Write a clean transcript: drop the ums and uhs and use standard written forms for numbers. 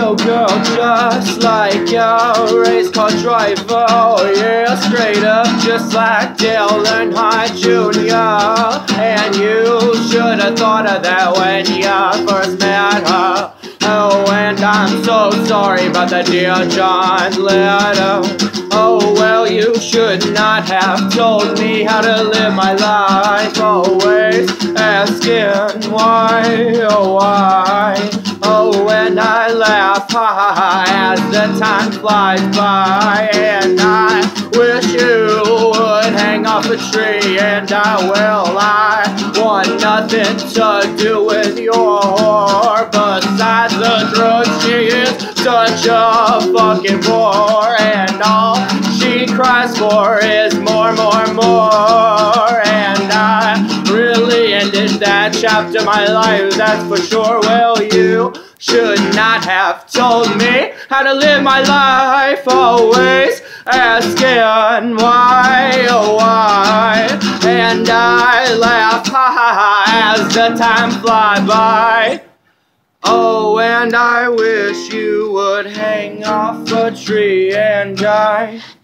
ideal girl, just like a race car driver. Oh yeah, straight up, just like Dale Earnhardt Jr. And you should have thought of that when you first met her. Oh, and I'm so sorry about that, dear John letter. Oh, well, you should not have told me how to live my life. Always asking why, oh why. Oh, and I laugh, ha ha ha, as the time flies by. And I wish you would hang off a tree, and I want nothing to do with your whore. Besides the drugs, she is such a fucking bore, and all she cries for is more. And I really ended that chapter of my life, that's for sure. Well, you should not have told me how to live my life. Always asking why, oh why. And I laugh, ha ha ha, as the time flies by. Oh, and I wish you would hang off a tree, and I